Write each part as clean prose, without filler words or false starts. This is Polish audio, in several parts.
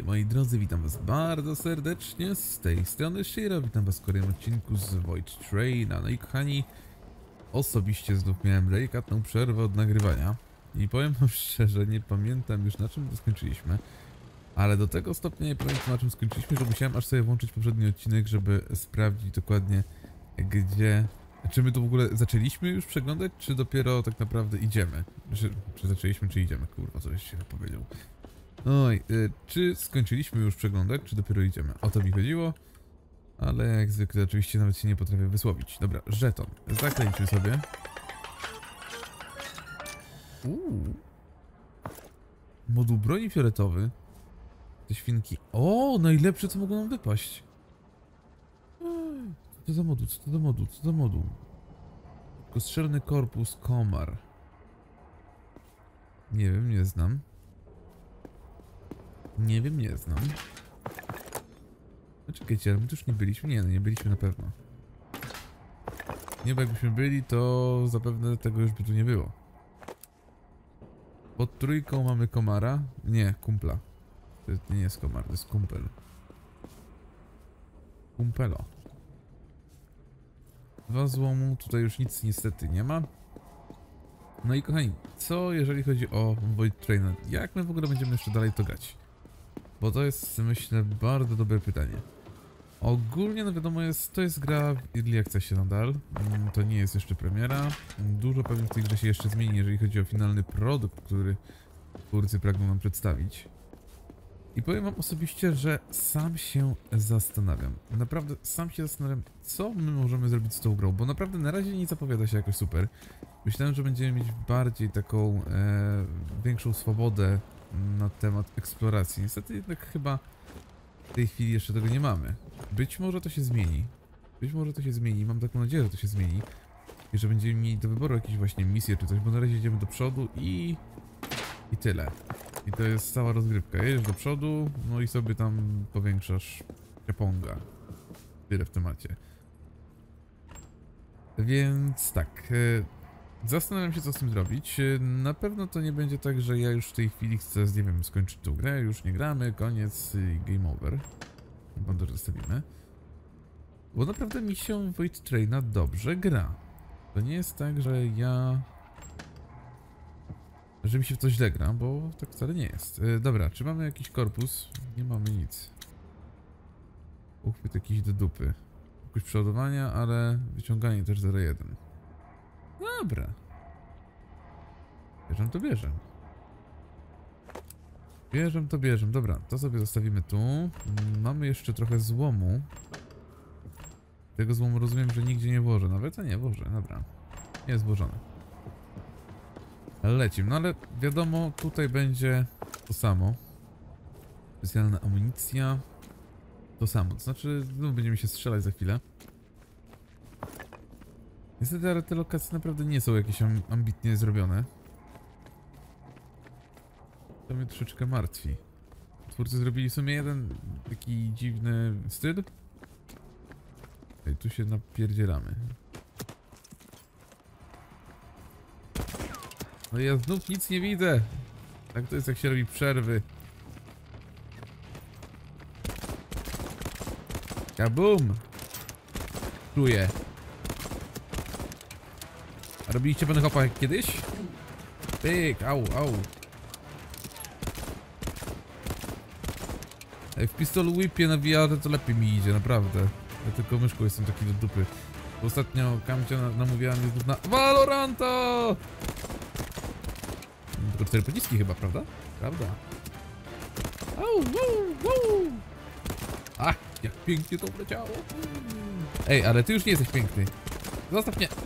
moi drodzy, witam was bardzo serdecznie, z tej strony Shiro, witam was w kolejnym odcinku z Void Traina. No i kochani, osobiście znów miałem delikatną przerwę od nagrywania i powiem wam szczerze, nie pamiętam już na czym to skończyliśmy, ale do tego stopnia nie pamiętam na czym skończyliśmy, że musiałem aż sobie włączyć poprzedni odcinek, żeby sprawdzić dokładnie gdzie... Czy my tu w ogóle zaczęliśmy już przeglądać, czy dopiero tak naprawdę idziemy? Czy zaczęliśmy, czy idziemy? Kurwa, coś się powiedział. Oj, czy skończyliśmy już przeglądać, czy dopiero idziemy? O to mi chodziło, ale jak zwykle oczywiście nawet się nie potrafię wysłowić. Dobra, żeton. Zaklęćmy sobie. Moduł broni fioletowy. Te świnki. O, najlepsze co mogło nam wypaść. Co to za moduł, co to za moduł, co to za moduł? Kostrzelny korpus komar. Nie wiem, nie znam. Nie wiem, nie znam. No czekajcie, ale my tu już nie byliśmy? Nie, no nie byliśmy na pewno. Nie, bo jakbyśmy byli, to zapewne tego już by tu nie było. Pod trójką mamy komara. Nie, kumpla. To nie jest komar, to jest kumpel. Kumpelo. Dwa złomu, tutaj już nic niestety nie ma. No i kochani, co jeżeli chodzi o Void Traina? Jak my w ogóle będziemy jeszcze dalej to grać? Bo to jest, myślę, bardzo dobre pytanie. Ogólnie, no wiadomo jest, to jest gra w Early Accessie nadal. To nie jest jeszcze premiera. Dużo pewnie w tej grze się jeszcze zmieni, jeżeli chodzi o finalny produkt, który twórcy pragną nam przedstawić. I powiem wam osobiście, że sam się zastanawiam. Naprawdę sam się zastanawiam, co my możemy zrobić z tą grą, bo naprawdę na razie nie zapowiada się jakoś super. Myślałem, że będziemy mieć bardziej taką większą swobodę na temat eksploracji. Niestety jednak chyba w tej chwili jeszcze tego nie mamy. Być może to się zmieni. Być może to się zmieni. Mam taką nadzieję, że to się zmieni. I że będziemy mieli do wyboru jakieś właśnie misje czy coś, bo na razie idziemy do przodu i tyle. I to jest cała rozgrywka. Jedziesz do przodu, no i sobie tam powiększasz Japonga. Tyle w temacie. Więc tak. Zastanawiam się, co z tym zrobić. Na pewno to nie będzie tak, że ja już w tej chwili chcę, nie wiem, skończyć tę grę, już nie gramy, koniec i game over. Bandę zostawimy. Bo naprawdę mi się Void Traina dobrze gra. To nie jest tak, że mi się w to źle gra, bo tak wcale nie jest. Dobra, czy mamy jakiś korpus? Nie mamy nic. Uchwyt jakiś do dupy. Jakoś przeładowania, ale wyciąganie też 0,1. Dobra. Bierzem to bierzem. Bierzem to bierzem. Dobra, to sobie zostawimy tu. Mamy jeszcze trochę złomu. Tego złomu rozumiem, że nigdzie nie włożę. Nawet, a nie włożę. Dobra. Jest włożony. Lecimy. No ale wiadomo, tutaj będzie to samo. Specjalna amunicja. To samo. To znaczy, no, będziemy się strzelać za chwilę. Niestety, ale te lokacje naprawdę nie są jakieś ambitnie zrobione. To mnie troszeczkę martwi. Twórcy zrobili w sumie jeden taki dziwny styl. Ej, tu się napierdzielamy. No ja znów nic nie widzę. Tak to jest, jak się robi przerwy. Kabum! Czuję. A robiliście pany hopa jak kiedyś? Pyk, au, au. Ej, w pistol whipie na VR to lepiej mi idzie, naprawdę. Ja tylko myszką jestem taki do dupy. Bo ostatnio Kamcia namówiła mnie znów na Valoranta! Tylko 4 pociski chyba, prawda? Prawda. Au, au, au. Ach, jak pięknie to wleciało. Ej, ale ty już nie jesteś piękny. Zostaw mnie.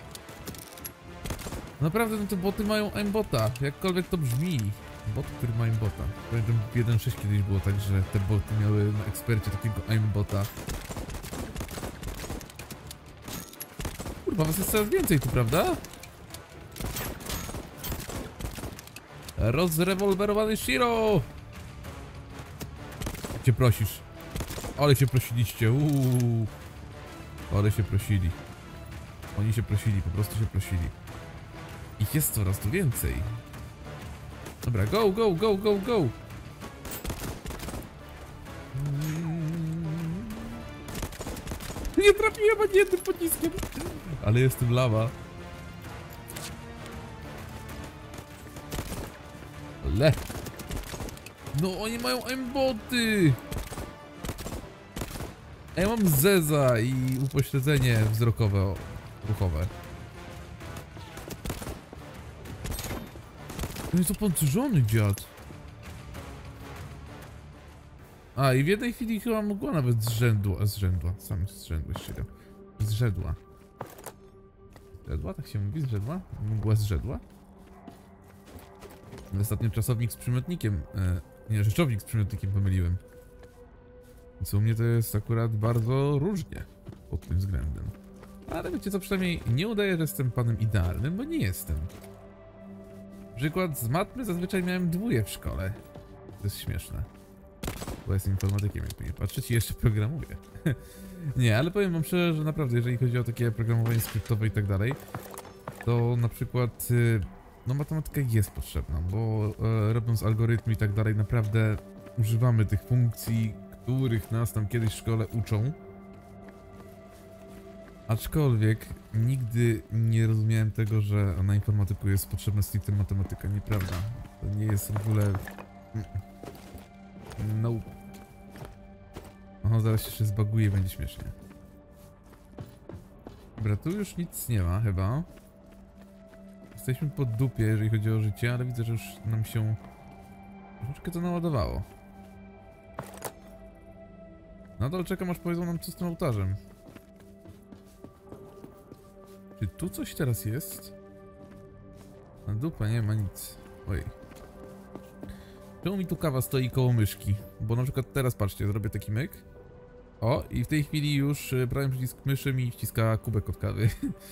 Naprawdę, no te boty mają aimbota. Jakkolwiek to brzmi. Bot, który ma aimbota. Pamiętam w 1.6 kiedyś było tak, że te boty miały na ekspercie takiego aimbota. Kurwa, was jest coraz więcej tu, prawda? Rozrewolwerowany Shiro! Jak cię prosisz? Ale się prosiliście, ale się prosili. Oni się prosili, po prostu się prosili. Ich jest coraz tu więcej. Dobra, go, go, go, go, go! Nie trafiłem ani jednym pociskiem. Ale jestem lawa. Le. No oni mają aimboty. A ja mam zeza i upośledzenie wzrokowe, ruchowe. No jest opancerzony dziad. A i w jednej chwili chyba mogła nawet zrzędła, sam zrzędłeś się. Zrzedła. Zrzedła? Tak się mówi? Zrzedła? Mgła zrzedła? Ostatnio czasownik z przymiotnikiem, nie, rzeczownik z przymiotnikiem pomyliłem. Więc u mnie to jest akurat bardzo różnie pod tym względem. Ale wiecie co, przynajmniej nie udaję, że jestem panem idealnym, bo nie jestem. Przykład z matmy zazwyczaj miałem 2 w szkole. To jest śmieszne. Bo jestem informatykiem, jakby nie patrzeć i jeszcze programuję. Nie, ale powiem wam szczerze, że naprawdę, jeżeli chodzi o takie programowanie skryptowe i tak dalej, to na przykład no matematyka jest potrzebna, bo robiąc algorytmy i tak dalej, naprawdę używamy tych funkcji, których nas tam kiedyś w szkole uczą. Aczkolwiek nigdy nie rozumiałem tego, że na informatyku jest potrzebna stricte matematyka, nieprawda. To nie jest w ogóle... No. Oho, zaraz się jeszcze zbaguje, będzie śmiesznie. Dobra, tu już nic nie ma chyba. Jesteśmy po dupie, jeżeli chodzi o życie, ale widzę, że już nam się troszeczkę to naładowało. Nadal czekam, aż powiedzą nam, co z tym ołtarzem. Czy tu coś teraz jest? Na dupa nie ma nic. Ojej. Czemu mi tu kawa stoi koło myszki? Bo na przykład teraz, patrzcie, zrobię taki myk. O, i w tej chwili już prawy przycisk myszy mi wciska kubek od kawy.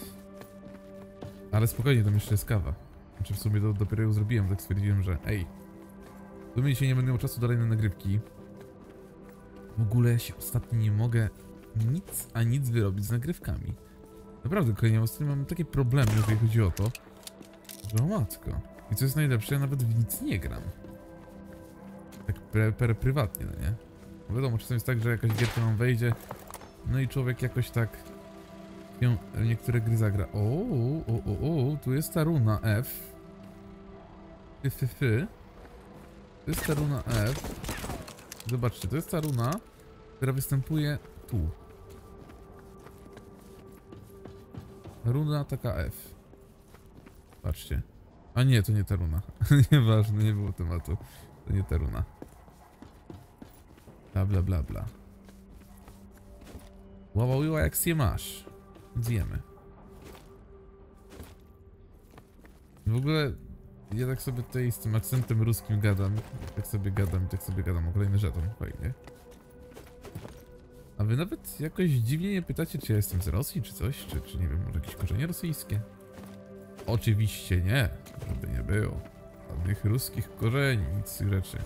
Ale spokojnie, to jeszcze jest kawa. Znaczy w sumie dopiero ją zrobiłem, tak stwierdziłem, że ej. W sumie dzisiaj nie będę miał czasu dalej na nagrywki. W ogóle ja się ostatnio nie mogę nic wyrobić z nagrywkami. Naprawdę, kochani, ostatnio mam takie problemy, jeżeli chodzi o to, że o matko. I co jest najlepsze, ja nawet w nic nie gram. Tak prywatnie, no nie? Bo wiadomo, czasem jest tak, że jakaś gierka nam wejdzie, no i człowiek jakoś tak się niektóre gry zagra. O, tu jest ta runa F. To jest ta runa F. Zobaczcie, to jest ta runa, która występuje tu. Runa taka F. Patrzcie. A nie, to nie ta runa. Nieważne, nie było tematu. To nie ta runa. Bla bla bla bla. Łałałyła jak się masz. Zjemy. W ogóle ja tak sobie tutaj z tym akcentem ruskim gadam. Tak sobie gadam o kolejny żeton. Fajnie. A wy nawet jakoś dziwnie nie pytacie, czy ja jestem z Rosji, czy coś? Czy nie wiem, może jakieś korzenie rosyjskie? Oczywiście nie, żeby nie było. Żadnych ruskich korzeni, nic z tych rzeczy.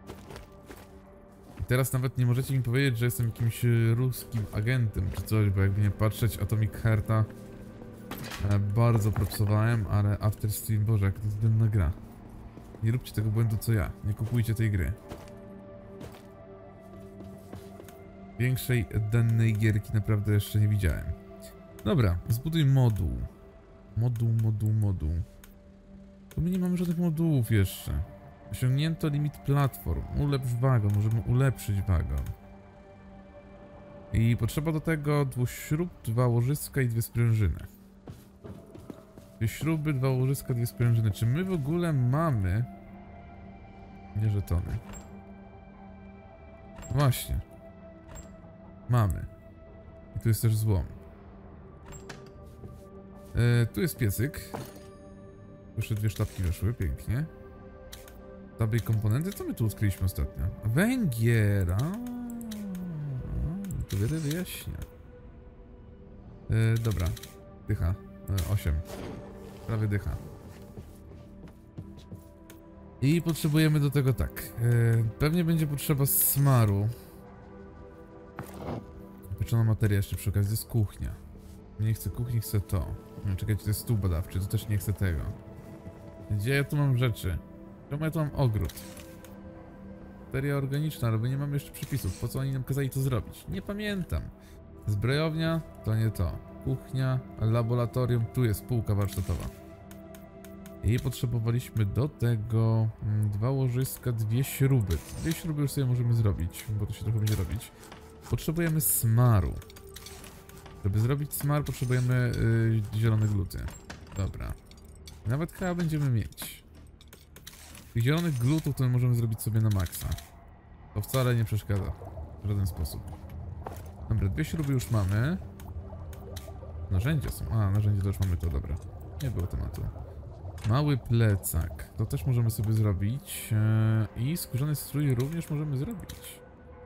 I teraz nawet nie możecie mi powiedzieć, że jestem jakimś ruskim agentem, czy coś, bo jakby nie patrzeć, Atomic Hearta bardzo propsowałem, ale After Stream, Boże, jak to jest denna gra. Nie róbcie tego błędu co ja, nie kupujcie tej gry. Większej dennej gierki naprawdę jeszcze nie widziałem. Dobra, zbuduj moduł. Moduł. Tu my nie mamy żadnych modułów jeszcze. Osiągnięto limit platform. Ulepsz wagon, możemy ulepszyć wagon. I potrzeba do tego 2 śrub, 2 łożyska i 2 sprężyny. 2 śruby, 2 łożyska, 2 sprężyny. Czy my w ogóle mamy... Nie żetony. Właśnie. Mamy. I tu jest też złom. Tu jest piecyk. Jeszcze 2 sztabki weszły, pięknie. Taby i komponenty, co my tu odkryliśmy ostatnio? Węgier! To wiele wyjaśnia. Dobra. Dycha. 8. Prawie dycha. I potrzebujemy do tego tak. Pewnie będzie potrzeba smaru. Pieczona materia jeszcze przy okazji, to jest kuchnia. Nie chcę kuchni, chcę to. Czekajcie, to jest stół badawczy, to też nie chcę tego. Gdzie ja tu mam rzeczy? Czemu ja tu mam ogród? Materia organiczna, ale my nie mamy jeszcze przepisów. Po co oni nam kazali to zrobić? Nie pamiętam. Zbrojownia to nie to. Kuchnia, laboratorium, tu jest półka warsztatowa. I potrzebowaliśmy do tego 2 łożyska, 2 śruby. 2 śruby już sobie możemy zrobić, bo to się trochę będzie robić. Potrzebujemy smaru. Żeby zrobić smar, potrzebujemy zielone gluty. Dobra. Nawet chyba będziemy mieć. Tych zielonych glutów to możemy zrobić sobie na maksa. To wcale nie przeszkadza. W żaden sposób. Dobra, 2 śruby już mamy. Narzędzia są. A, narzędzia to już mamy, to dobra. Nie było tematu. Mały plecak. To też możemy sobie zrobić. I skórzany strój również możemy zrobić.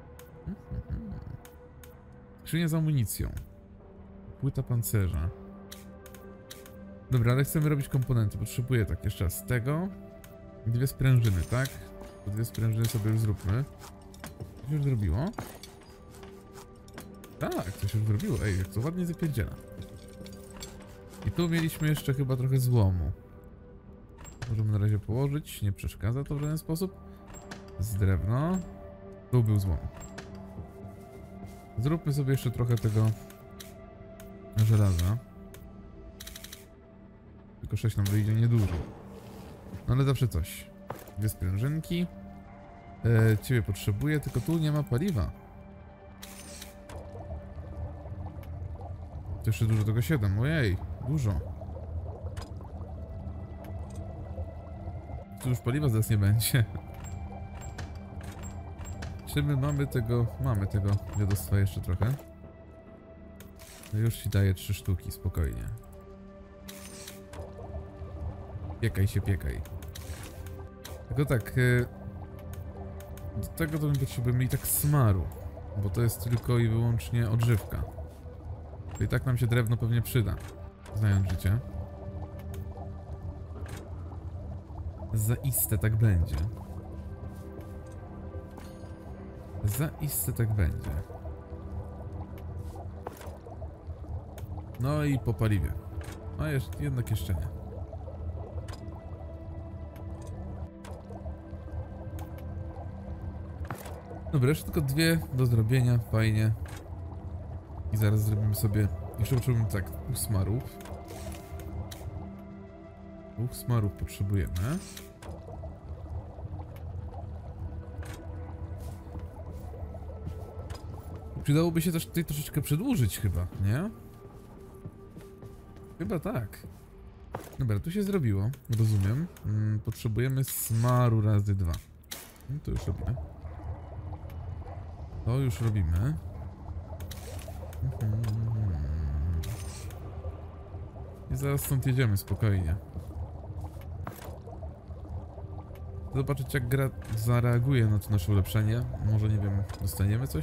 Skrzynia z amunicją. Płyta pancerza. Dobra, ale chcemy robić komponenty. Potrzebuję tak jeszcze raz tego. 2 sprężyny, tak? To 2 sprężyny sobie już zróbmy. To się już zrobiło? Tak, to się już zrobiło. Ej, jak to ładnie zapierdziela. I tu mieliśmy jeszcze chyba trochę złomu. Możemy na razie położyć, nie przeszkadza to w żaden sposób. Z drewno. Tu był złom. Zróbmy sobie jeszcze trochę tego żelaza. Tylko 6 nam wyjdzie niedużo. No ale zawsze coś. 2 sprężynki. Ciebie potrzebuję, tylko tu nie ma paliwa. To jeszcze dużo tego 7, ojej, dużo. Tu już paliwa zaraz nie będzie. Czy my mamy tego? Mamy tego dziadostwa jeszcze trochę. No już ci daję 3 sztuki, spokojnie. Piekaj się, piekaj. Tylko tak, do tego to my potrzebujemy i tak smaru, bo to jest tylko i wyłącznie odżywka. To i tak nam się drewno pewnie przyda, znając życie. Zaiste tak będzie. Zaiste tak będzie. No i po paliwie. No jednak jeszcze nie. Dobra, jeszcze tylko 2 do zrobienia, fajnie. I zaraz zrobimy sobie... Jeszcze potrzebujemy tak, 2 smarów. 2 smarów potrzebujemy. Przydałoby się też tutaj troszeczkę przedłużyć chyba, nie? Chyba tak. Dobra, tu się zrobiło, rozumiem. Potrzebujemy smaru razy 2. No to już robimy. To już robimy. I zaraz stąd jedziemy spokojnie. Zobaczyć jak gra zareaguje na to nasze ulepszenie. Może, nie wiem, dostaniemy coś?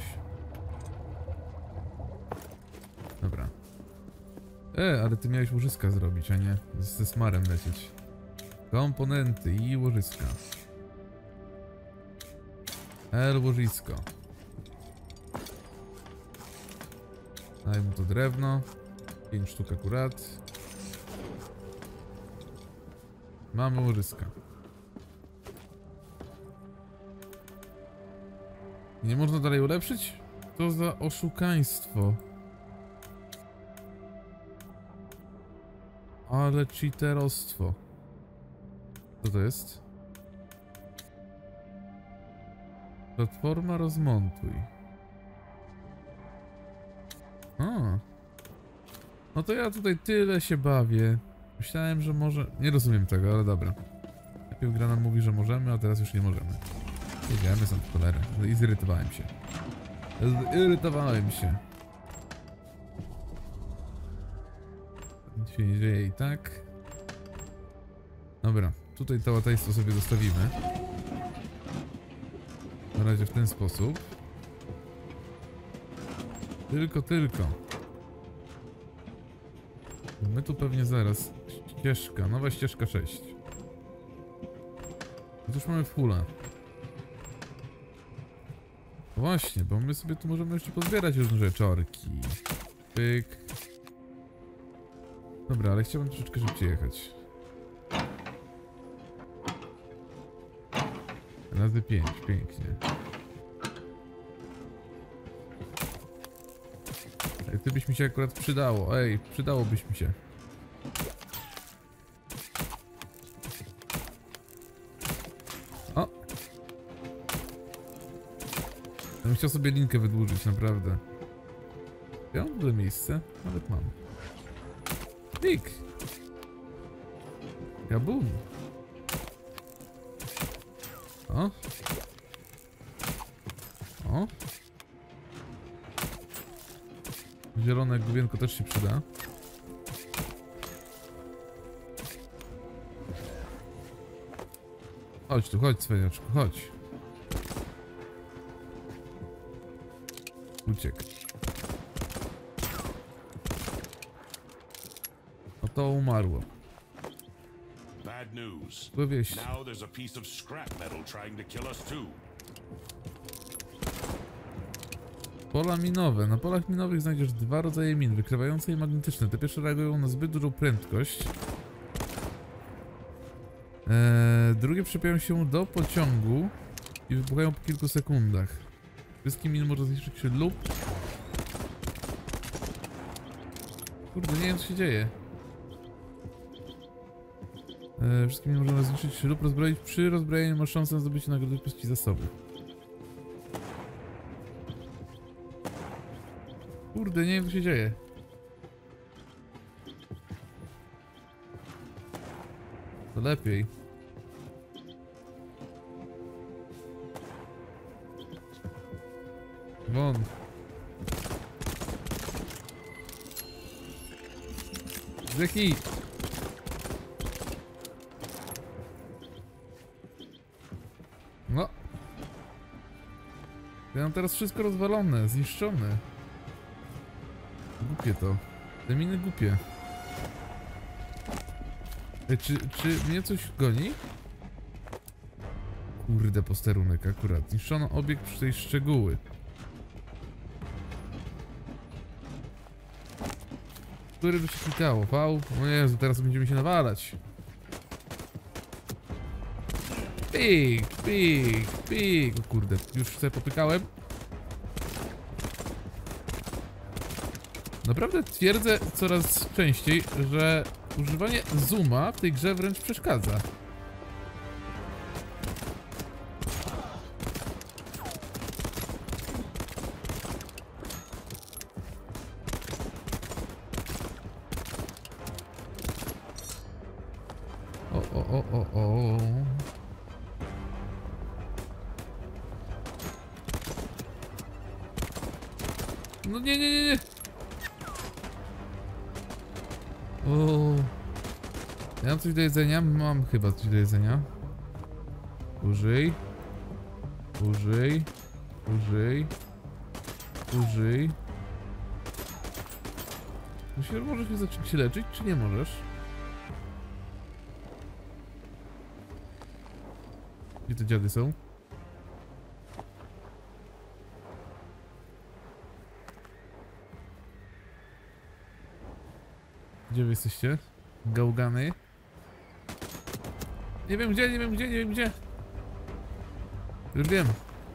Dobra. Ale ty miałeś łożyska zrobić, a nie ze smarem lecieć. Komponenty i łożyska. Łożysko. Daj mu to drewno. 5 sztuk akurat. Mamy łożyska. Nie można dalej ulepszyć? To za oszukaństwo. Ale cheaterostwo. Co to jest? Platforma rozmontuj. No to ja tutaj tyle się bawię. Myślałem, że może... Nie rozumiem tego, ale dobra. Najpierw gra nam mówi, że możemy, a teraz już nie możemy. Jedziemy są w cholerę. I zirytowałem się. Zirytowałem się. Nic się nie dzieje i tak. Dobra, tutaj to łatajstwo sobie zostawimy. Na razie w ten sposób. Tylko. My tu pewnie zaraz... Ścieżka, nowa ścieżka 6. I już mamy fulla. Właśnie, bo my sobie tu możemy jeszcze pozbierać różne rzeczorki. Pyk. Dobra, ale chciałbym troszeczkę szybciej jechać. Razy 5, pięknie. Gdybyś mi się akurat przydało. Ej, przydałobyś mi się. O! Ja bym chciał sobie linkę wydłużyć, naprawdę. Ja mam w ogóle miejsce? Nawet mam. Klik! Ja bum! O! O! Zielone główienko też się przyda. Chodź tu, chodź, cwaniaczku, chodź. Uciekł. A to umarło. Bad news. Złe wieści. Now there's a piece of scrap metal trying to kill us too. Pola minowe. Na polach minowych znajdziesz dwa rodzaje min, wykrywające i magnetyczne. Te pierwsze reagują na zbyt dużą prędkość. Drugie przyczepiają się do pociągu i wybuchają po kilku sekundach. Wszystkie miny można zniszczyć lub... Kurde, nie wiem co się dzieje. Wszystkie miny można zniszczyć lub rozbroić. Przy rozbrojeniu masz szansę na zdobycie nagrody w postaci zasobów. Kurde, nie wiem co się dzieje. To lepiej. Won. Zdechnij. No. Ja mam teraz wszystko rozwalone, zniszczone. Głupie to. Te miny głupie. Ej, czy mnie coś goni? Kurde, posterunek akurat. Zniszczono obiekt przy tej szczegóły. Który by się klikało? V? O Jezu, teraz będziemy się nawalać. Pik, pik, pik. O kurde, już sobie popykałem. Naprawdę twierdzę coraz częściej, że używanie zooma w tej grze wręcz przeszkadza. O. No nie. O. Ja mam coś do jedzenia? Mam chyba coś do jedzenia. Użyj. Możesz mnie zacząć się leczyć, czy nie możesz? Gdzie te dziady są? Gdzie wy jesteście? Gałgany? Nie wiem gdzie. Już wiem.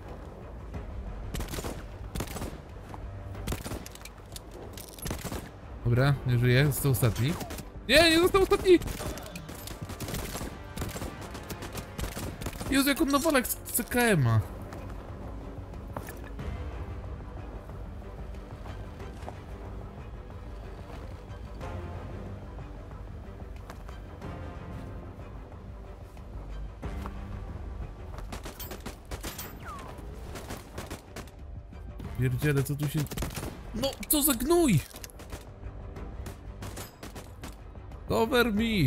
Dobra, nie żyje, został ostatni. Nie został ostatni! Jezu, jak on nawalek z CKM-a. Pierdziele, co tu się... No, co za gnój! Cover me!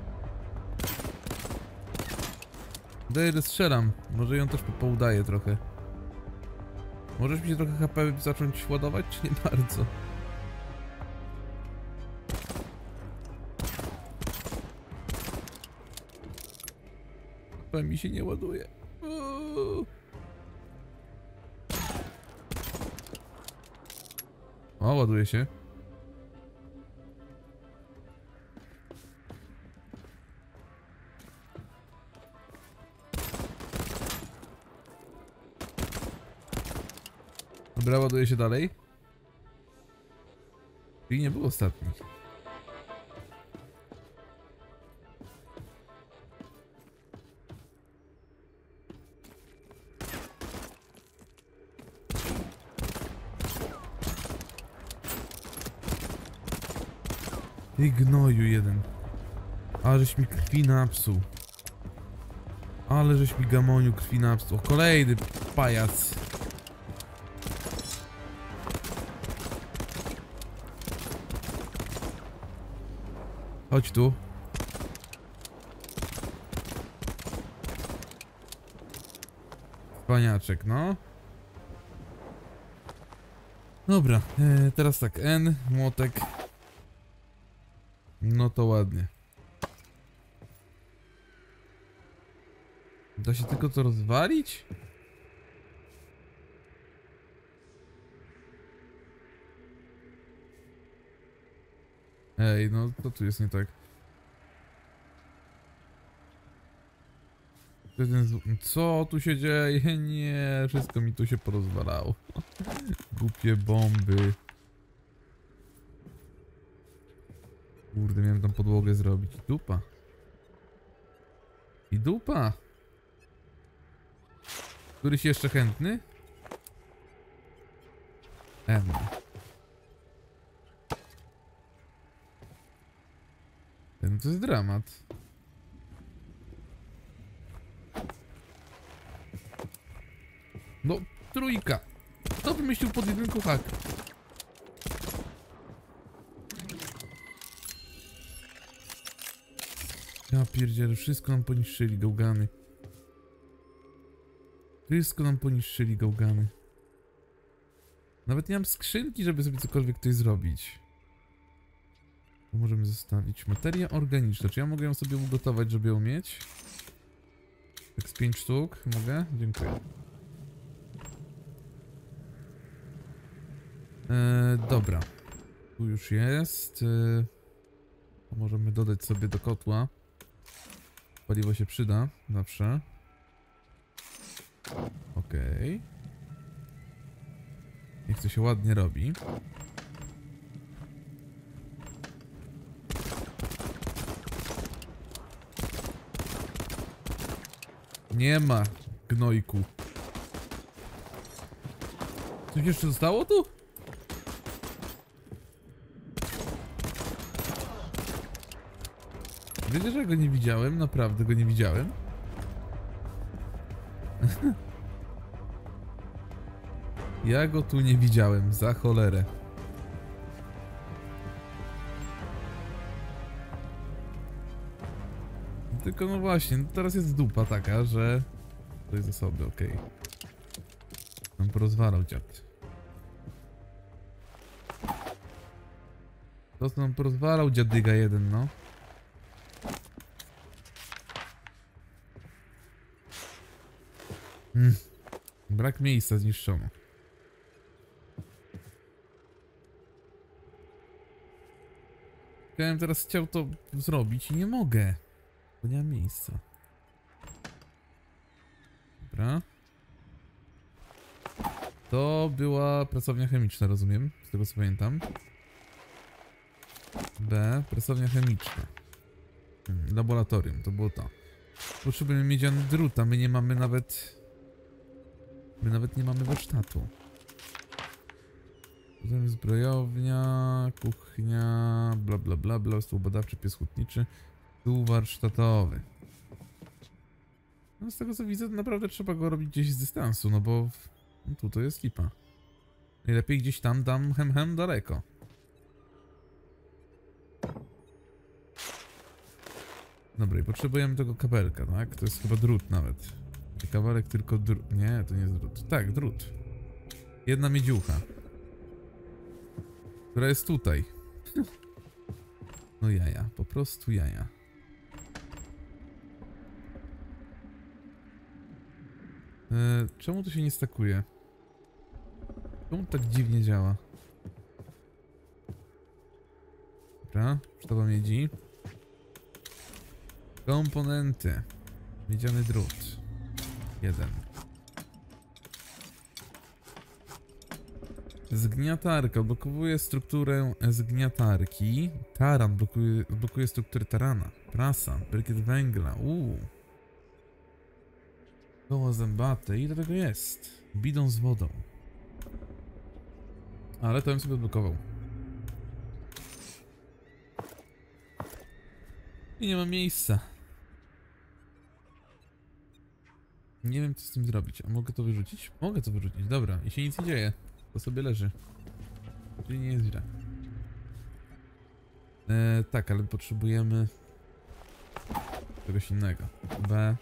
Daję, strzelam. Może ją też poudaję trochę. Możesz mi się trochę HP zacząć ładować, czy nie bardzo? HP mi się nie ładuje. O, ładuje się. Dobra, ładuje się dalej. Czyli nie był ostatni. Ty gnoju jeden. Ale żeś mi krwi napsuł. Ale żeś mi gamoniu krwi napsuł. O, kolejny pajac. Chodź tu. Paniaczek, no. Dobra, teraz tak, N, młotek. No to ładnie. Da się tylko to rozwalić? Ej, no to tu jest nie tak. Co tu się dzieje? Nie, wszystko mi tu się porozwalało. Głupie bomby. Kurde, miałem tam podłogę zrobić. Dupa. I dupa. Któryś jeszcze chętny? M. Ten to jest dramat. No, trójka. Kto wymyślił pod jedynku hak? Ja pierdzielę, wszystko nam poniszczyli, gałgany. Wszystko nam poniszczyli, gałgany. Nawet nie mam skrzynki, żeby sobie cokolwiek tutaj zrobić. To możemy zostawić. Materia organiczna. Czy ja mogę ją sobie ugotować, żeby ją mieć? Tak z 5 sztuk. Mogę? Dziękuję. Dobra. Tu już jest. Możemy dodać sobie do kotła. Paliwo się przyda. Zawsze. Okej. Niech to się ładnie robi. Nie ma, gnojku. Coś jeszcze zostało tu? Wiecie, że go nie widziałem? Naprawdę go nie widziałem. Ja go tu nie widziałem, za cholerę. Tylko no właśnie, no teraz jest dupa taka, że... To jest zasoby, okej. Nam porozwalał dziad. To co nam porozwalał dziadyga jeden, no. Brak miejsca, zniszczono. Ja bym teraz chciał to zrobić i nie mogę. Bo nie mam miejsca. Dobra. To była pracownia chemiczna, rozumiem? Z tego co pamiętam. B. Pracownia chemiczna. Laboratorium, to było to. Potrzebujemy miedziany drut, a my nie mamy nawet... My nawet nie mamy warsztatu. Potem zbrojownia, kuchnia, bla bla bla bla, stół badawczy, pies hutniczy, stół warsztatowy. No z tego co widzę, to naprawdę trzeba go robić gdzieś z dystansu, no bo no, tu to jest lipa. Najlepiej gdzieś tam hem daleko. Dobra, i potrzebujemy tego kabelka, tak? To jest chyba drut nawet. Nie kabelek, tylko drut. Nie, to nie jest drut. Tak, drut. Jedna miedziucha. Która jest tutaj. No jaja, po prostu jaja. Czemu to się nie stakuje? Czemu tak dziwnie działa? Dobra, sztaba miedzi. Komponenty. Miedziany drut. 1. Zgniatarka odblokowuje strukturę zgniatarki. Taran blokuje strukturę tarana. Prasa, brykiet węgla. Koło zębate. Ile tego jest? Bidon z wodą. Ale to bym sobie odblokował. I nie ma miejsca. Nie wiem, co z tym zrobić. A mogę to wyrzucić? Mogę to wyrzucić. Dobra, i się nic nie dzieje. To sobie leży. Czyli nie jest źle. Tak, ale potrzebujemy czegoś innego. B.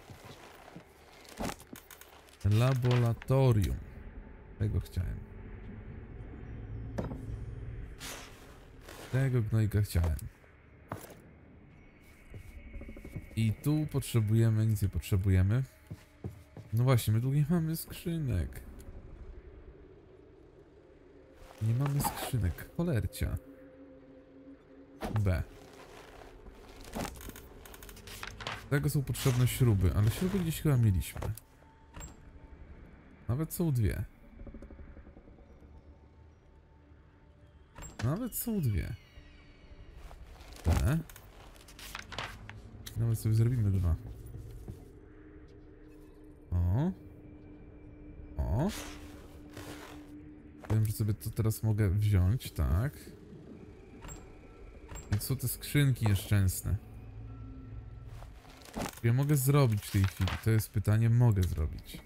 Laboratorium. Tego chciałem. Tego gnojka chciałem. I tu potrzebujemy, nic nie potrzebujemy. No właśnie, my tu nie mamy skrzynek. Nie mamy skrzynek. Cholercia. B. Do tego są potrzebne śruby, ale śruby gdzieś chyba mieliśmy. Nawet są dwie. Nawet są dwie. B. Nawet sobie zrobimy dwa. O. Wiem, że sobie to teraz mogę wziąć, tak. I są te skrzynki nieszczęsne. Ja mogę zrobić w tej chwili. To jest pytanie, mogę zrobić.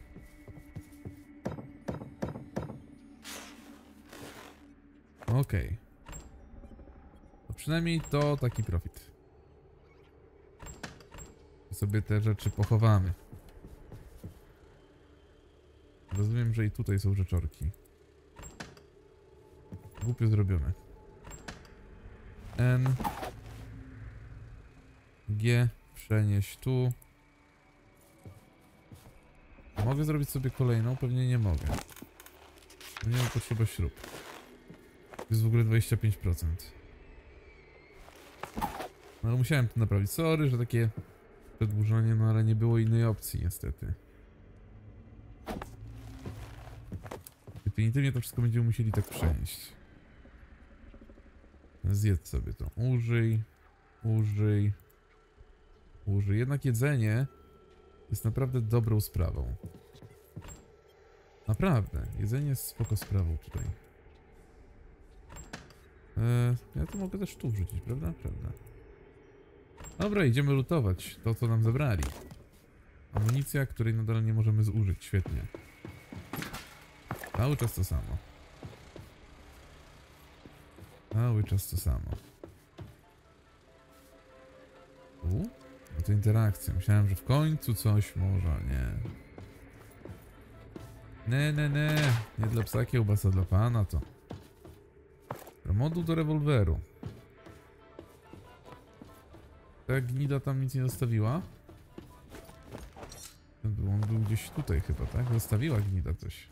Okej. To przynajmniej to taki profit. Sobie te rzeczy pochowamy. Rozumiem, że i tutaj są rzeczorki. Głupio zrobione. N. G. Przenieść tu. Mogę zrobić sobie kolejną? Pewnie nie mogę. Nie mam potrzeby śrub. To jest w ogóle 25%. No ale musiałem to naprawić. Sorry, że takie przedłużenie, no ale nie było innej opcji niestety. Definitywnie to wszystko będziemy musieli tak przenieść. Zjedz sobie to. Użyj. Jednak jedzenie jest naprawdę dobrą sprawą. Naprawdę. Jedzenie jest spoko sprawą tutaj. Ja to mogę też tu wrzucić, prawda? Prawda. Dobra, idziemy lutować to, co nam zabrali. Amunicja, której nadal nie możemy zużyć. Świetnie. Cały czas to samo. Cały czas to samo. No to interakcja. Myślałem, że w końcu coś może, nie. Nie dla psa kiełbasa, dla pana to. Moduł do rewolweru. Ta gnida tam nic nie zostawiła? On był gdzieś tutaj chyba, tak? Zostawiła gnida coś.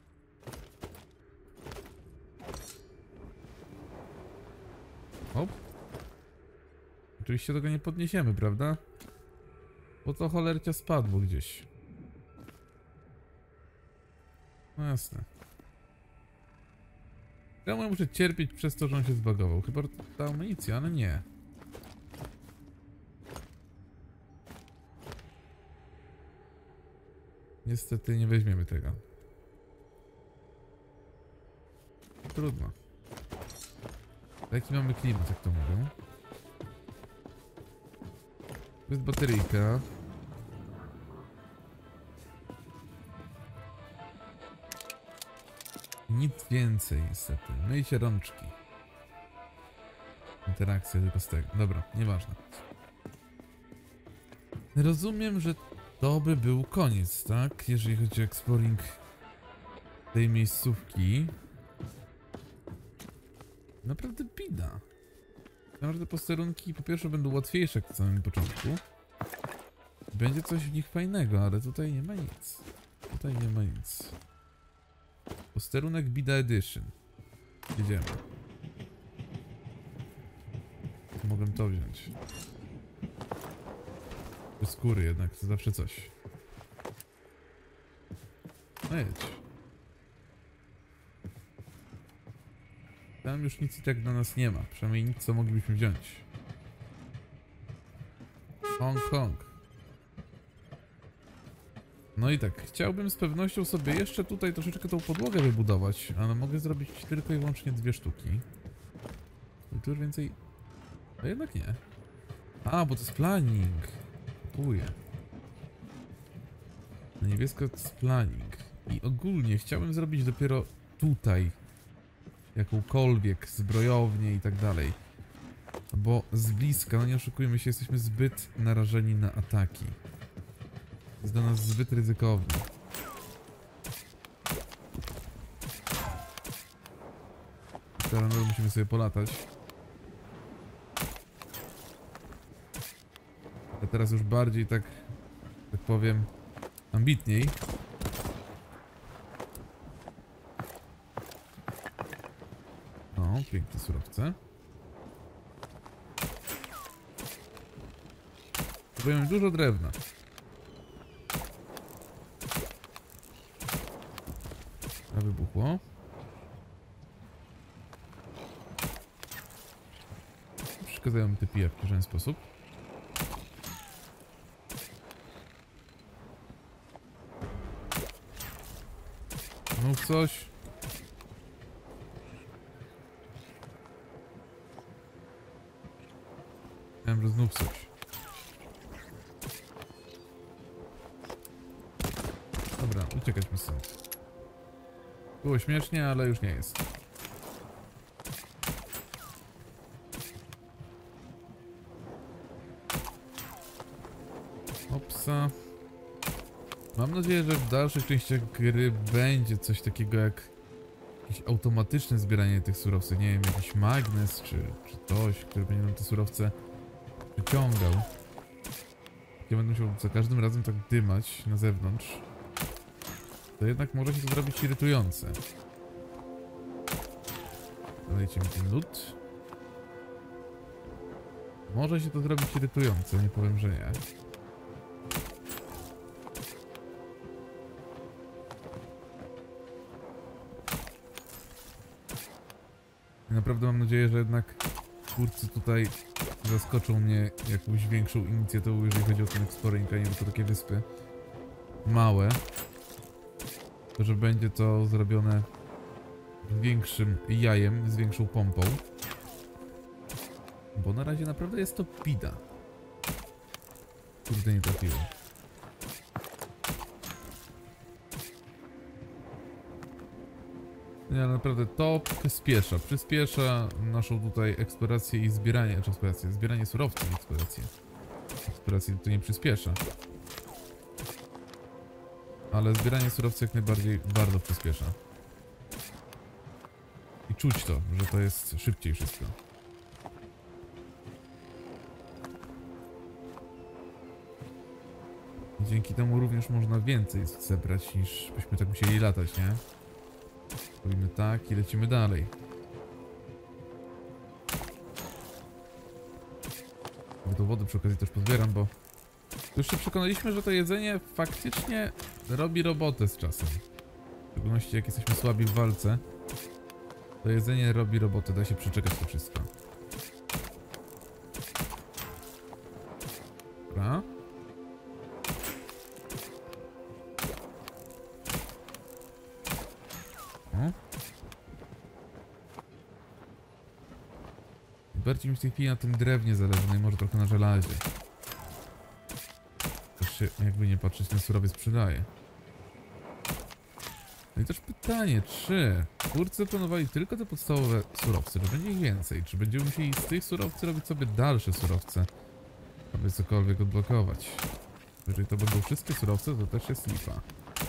Hop. Oczywiście tego nie podniesiemy, prawda? Bo to cholercia spadło gdzieś. No jasne. Czemu ja muszę cierpieć przez to, że on się zbagował? Chyba ta amunicja, ale nie. Niestety nie weźmiemy tego. Trudno. Jaki mamy klimat, jak to mówią? To jest bateryjka. Nic więcej niestety. Myjcie rączki. Interakcja tylko z tego. Dobra, nieważne. Rozumiem, że to by był koniec, tak? Jeżeli chodzi o exploring tej miejscówki. Naprawdę bida. Naprawdę posterunki po pierwsze będą łatwiejsze jak w samym początku. Będzie coś w nich fajnego, ale tutaj nie ma nic. Tutaj nie ma nic. Posterunek Bida Edition. Jedziemy. Mogę to wziąć. Skóry jednak, to zawsze coś. No jedź. Tam już nic i tak dla nas nie ma. Przynajmniej nic, co moglibyśmy wziąć. Hongkong. No i tak, chciałbym z pewnością sobie jeszcze tutaj troszeczkę tą podłogę wybudować, ale mogę zrobić tylko i wyłącznie 2 sztuki. I tu już więcej... A jednak nie. A, bo to jest planning. Kupuję. Na niebiesko to jest planning. I ogólnie chciałbym zrobić dopiero tutaj jakąkolwiek zbrojownię i tak dalej. Bo z bliska, no nie oszukujmy się, jesteśmy zbyt narażeni na ataki. Jest dla nas zbyt ryzykowny. Teraz musimy sobie polatać. A teraz już bardziej tak powiem, ambitniej. O, piękne surowce. Potrzebujemy dużo drewna. A wybuchło. Przeszkadzają mi te pijawki w żaden sposób. Mów coś. Wiem, że znów coś. Dobra, uciekać mi stąd. Było śmiesznie, ale już nie jest. Opsa. Mam nadzieję, że w dalszych częściach gry będzie coś takiego jak jakieś automatyczne zbieranie tych surowców. Nie wiem, jakiś magnes czy coś, który będzie nam te surowce przyciągał. Ja będę musiał za każdym razem tak dymać na zewnątrz. To jednak może się to zrobić irytujące. Dajcie mi ten lód. Może się to zrobić irytujące, nie powiem, że nie. I naprawdę mam nadzieję, że jednak twórcy tutaj zaskoczą mnie jakąś większą inicjatywą, jeżeli chodzi o ten exploring, a nie tylko takie wyspy małe. To, że będzie to zrobione większym jajem, z większą pompą. Bo na razie naprawdę jest to bida. Kurde, nie trafiło. Nie, ale naprawdę to przyspiesza naszą tutaj eksplorację i zbieranie, znaczy eksplorację, zbieranie surowców i eksplorację. Eksplorację to nie przyspiesza. Ale zbieranie surowców jak najbardziej bardzo przyspiesza. I czuć to, że to jest szybciej wszystko. I dzięki temu również można więcej zebrać, niż byśmy tak musieli latać, nie? Robimy tak i lecimy dalej. Do wody przy okazji też pozbieram, bo już się przekonaliśmy, że to jedzenie faktycznie robi robotę z czasem. W szczególności jak jesteśmy słabi w walce, to jedzenie robi robotę, da się przeczekać to wszystko. Dobra. O. Bardziej mi w tej chwili na tym drewnie zależy, no i może trochę na żelazie. Też się, jakby nie patrzeć, ten surowiec przydaje. No i też pytanie, czy twórcy planowali tylko te podstawowe surowce, czy będzie ich więcej? Czy będziemy musieli z tych surowców robić sobie dalsze surowce, aby cokolwiek odblokować? Jeżeli to będą wszystkie surowce, to też jest lipa.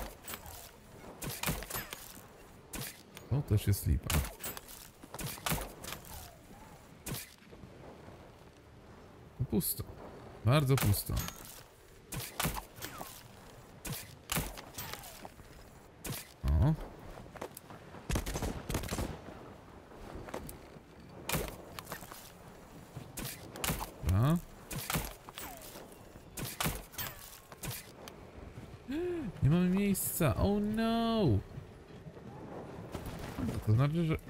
To też jest lipa. No pusto. Bardzo pusto. O. Dobra. Nie mamy miejsca. Oh no! To znaczy, że...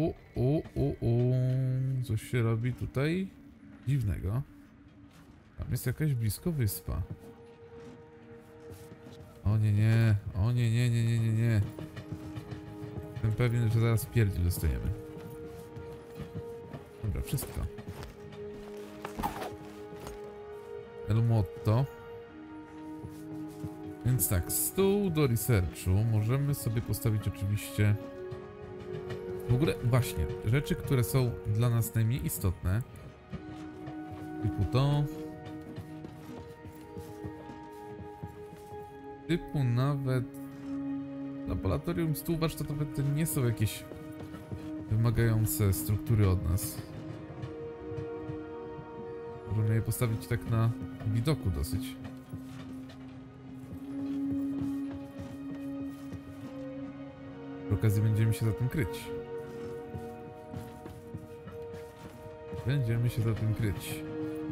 Coś się robi tutaj dziwnego. Tam jest jakaś blisko wyspa. O nie, nie. O nie, nie, nie, nie, nie, nie. Jestem pewien, że zaraz pierdziel dostajemy. Dobra, wszystko. El Motto. Więc tak, stół do researchu możemy sobie postawić oczywiście... W ogóle, właśnie, rzeczy, które są dla nas najmniej istotne. Typu to. Typu nawet... Laboratorium, stół warsztatowy to nie są jakieś wymagające struktury od nas. Możemy je postawić tak na widoku dosyć. Przy okazji będziemy się za tym kryć. Będziemy się za tym kryć.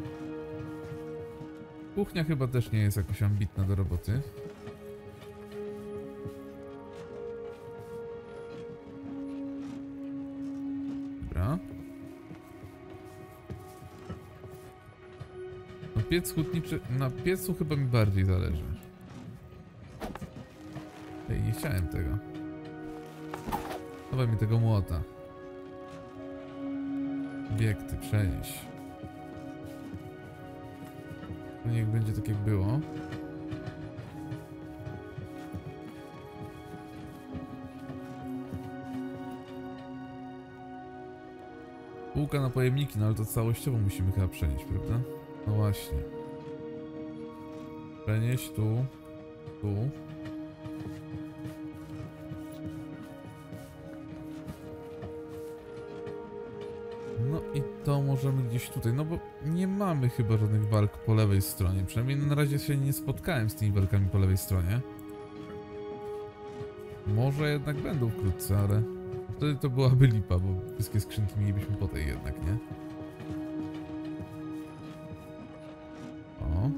Kuchnia chyba też nie jest jakoś ambitna do roboty. Dobra. No piec hutniczy... Na piecu chyba mi bardziej zależy. Ej, nie chciałem tego. Dawaj mi tego młota. Obiekty, przenieś. To niech będzie tak jak było. Półka na pojemniki, no ale to całościowo musimy chyba przenieść, prawda? No właśnie. Przenieść tu. Tu. No i to możemy gdzieś tutaj, no bo nie mamy chyba żadnych walk po lewej stronie. Przynajmniej na razie się nie spotkałem z tymi walkami po lewej stronie. Może jednak będą wkrótce, ale wtedy to byłaby lipa, bo wszystkie skrzynki mielibyśmy po tej jednak, nie? O.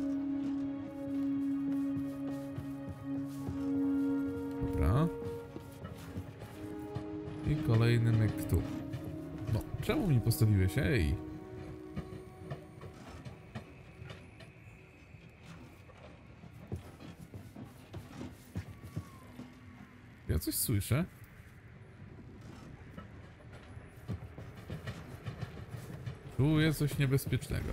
Dobra. I kolejny myk tu. No, czemu mi postawiłeś? Ej! Ja coś słyszę. Czuję coś niebezpiecznego.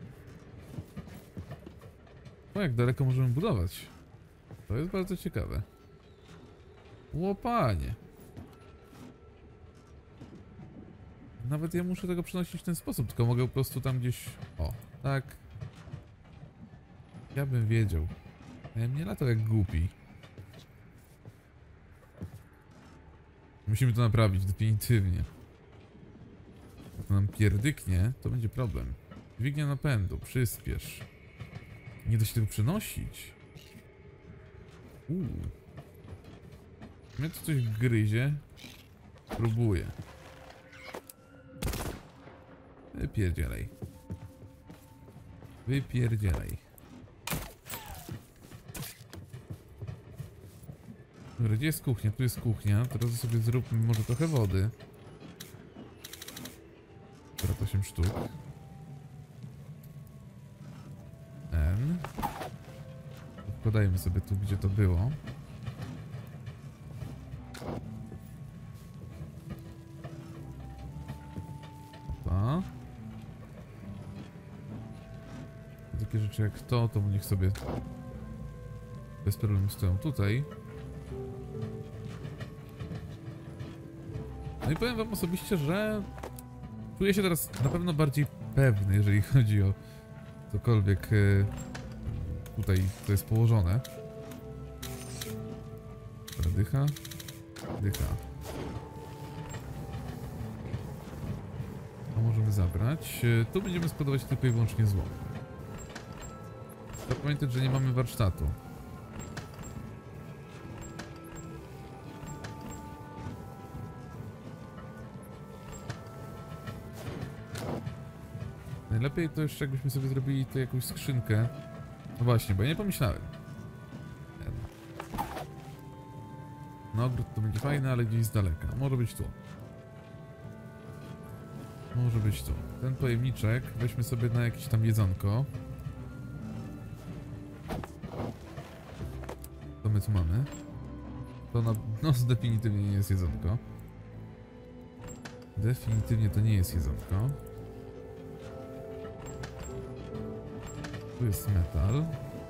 O, jak daleko możemy budować? To jest bardzo ciekawe. Łopanie! Nawet ja muszę tego przenosić w ten sposób, tylko mogę po prostu tam gdzieś... O, tak. Ja bym wiedział. Ja bym nie latał jak głupi. Musimy to naprawić, definitywnie. Jak to nam pierdyknie, to będzie problem. Dźwignia napędu, przyspiesz. Nie da się tego przenosić. Mnie to coś gryzie. Próbuję. Wypierdzielaj. Wypierdzielaj. Dobra, gdzie jest kuchnia? Tu jest kuchnia. Teraz sobie zróbmy może trochę wody. Dobra, 8 sztuk. N. Wkładajmy sobie tu, gdzie to było. Opa. Takie rzeczy jak to niech sobie bez problemu stoją tutaj. No i powiem wam osobiście, że czuję się teraz na pewno bardziej pewny, jeżeli chodzi o cokolwiek tutaj to jest położone. Dobra, dycha. Dycha. To możemy zabrać. Tu będziemy składować tylko i wyłącznie złom. Trzeba pamiętać, że nie mamy warsztatu. Najlepiej to jeszcze jakbyśmy sobie zrobili tu jakąś skrzynkę. No właśnie, bo ja nie pomyślałem. na ogród to będzie fajne, ale gdzieś z daleka. Może być tu. Może być tu. Ten pojemniczek weźmy sobie na jakieś tam jedzonko. Co my tu mamy? To no definitywnie nie jest jedzonko. Definitywnie to nie jest jedzonko. Tu jest metal.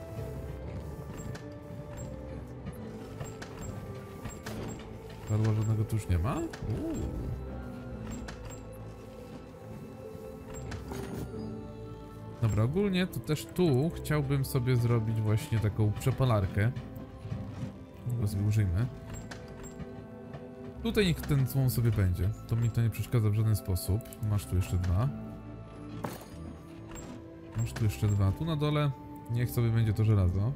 Karła żadnego tu już nie ma? Dobra, ogólnie to też tu chciałbym sobie zrobić właśnie taką przepalarkę. Go sobie użyjmy. Tutaj niech ten słom sobie będzie. To mi to nie przeszkadza w żaden sposób. Masz tu jeszcze dwa. Masz tu jeszcze dwa. Tu na dole niech sobie będzie to żelazo.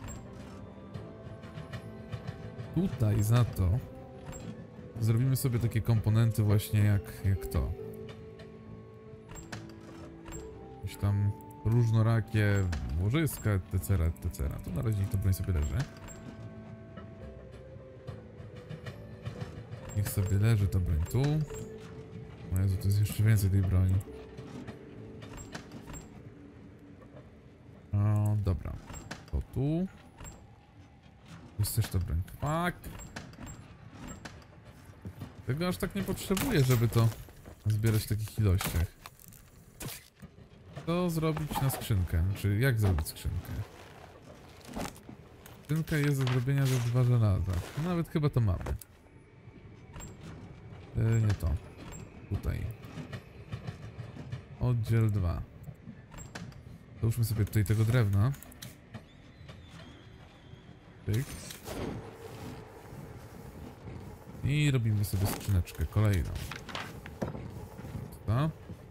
Tutaj za to zrobimy sobie takie komponenty właśnie jak to. Jakieś tam różnorakie łożyska, etc., etc. To na razie niech to broń sobie leży. Niech sobie leży ta broń tu. O Jezu, to jest jeszcze więcej tej broni. O, dobra. To tu. Tu jest też ta broń. Fuck. Tego aż tak nie potrzebuję, żeby to zbierać w takich ilościach. Co zrobić na skrzynkę? Czy jak zrobić skrzynkę? Skrzynka jest do zrobienia za 2 żelaza. Nawet chyba to mamy. Nie to. Tutaj. Oddziel 2. Dołóżmy sobie tutaj tego drewna. Pyk. I robimy sobie skrzyneczkę kolejną. To.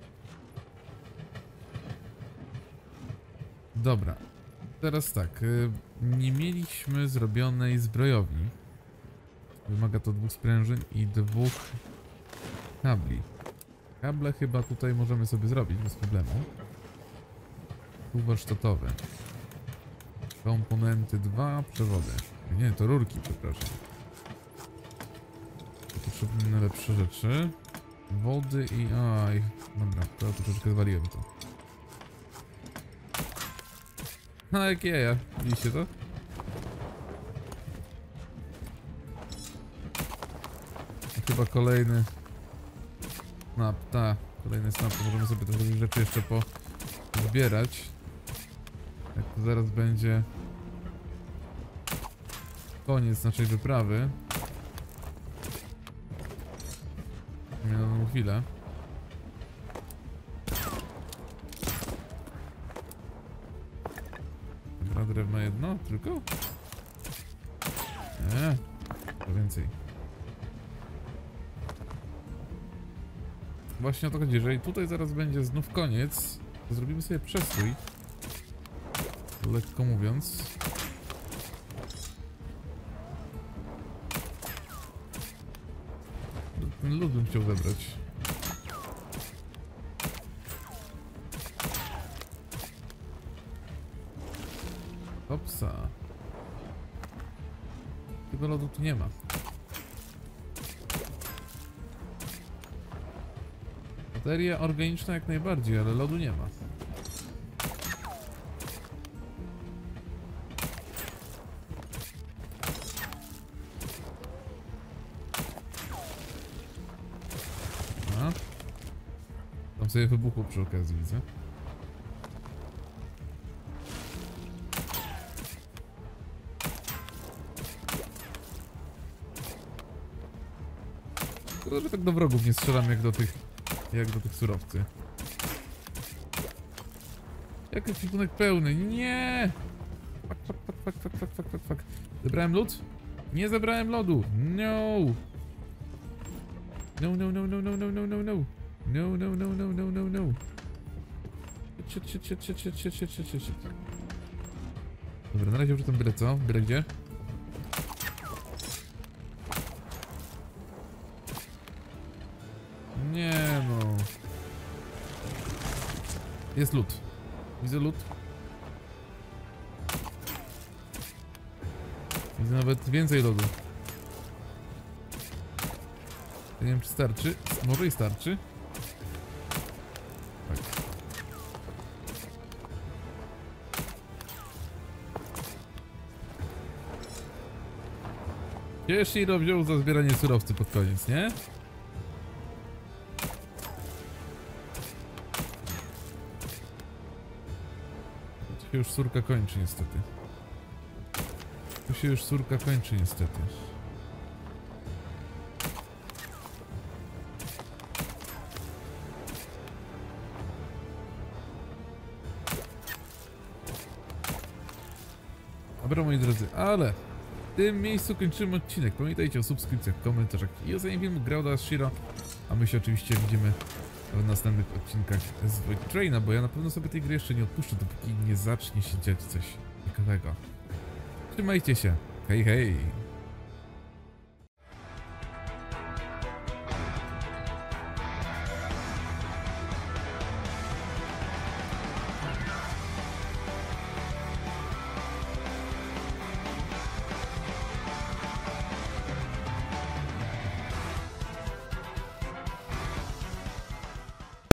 Dobra. Teraz tak. Nie mieliśmy zrobionej zbrojowni. Wymaga to 2 sprężyn i 2 kabli. Kable chyba tutaj możemy sobie zrobić bez problemu. Tu warsztatowe. Komponenty 2, przewody. Nie, to rurki, przepraszam. Potrzebne lepsze rzeczy. Wody i... Aj, dobra, to troszeczkę zwaliłem to. No jak jaja, widzicie to? Chyba kolejny snap, kolejny snap, to możemy sobie trochę rzeczy jeszcze pozbierać. Jak to zaraz będzie koniec naszej wyprawy. Minioną chwilę. Dobra, drewno jedno tylko? Nie, to więcej. Właśnie o to chodzi, jeżeli tutaj zaraz będzie znów koniec, to zrobimy sobie przestój. Lekko mówiąc. Ten lód bym chciał zebrać. Hopsa. Tego lodu tu nie ma. Materia organiczna jak najbardziej, ale lodu nie ma. A? Tam sobie wybuchło przy okazji, widzę. Szkoda, że tak do wrogów nie strzelam jak do tych surowcy. Jak ekwipunek pełny? Nie! Fuck. Zebrałem lód? Nie zebrałem lodu! No! No. Shit. Dobra, na razie wrzucam byle co? Byle gdzie? Nie no. Jest lód. Widzę lód. Widzę nawet więcej lodu. Nie wiem, czy starczy. Może i starczy. Tak. Shiro wziął za zbieranie surowcy pod koniec, nie? Tu się już surka kończy niestety. Tu się już surka kończy niestety. Dobra, moi drodzy, ale w tym miejscu kończymy odcinek. Pamiętajcie o subskrypcjach, komentarzach i o filmu grał dla Shiro. A my się oczywiście widzimy w następnych odcinkach z Void Traina, bo ja na pewno sobie tej gry jeszcze nie odpuszczę, dopóki nie zacznie się dziać coś ciekawego. Trzymajcie się. Hej, hej!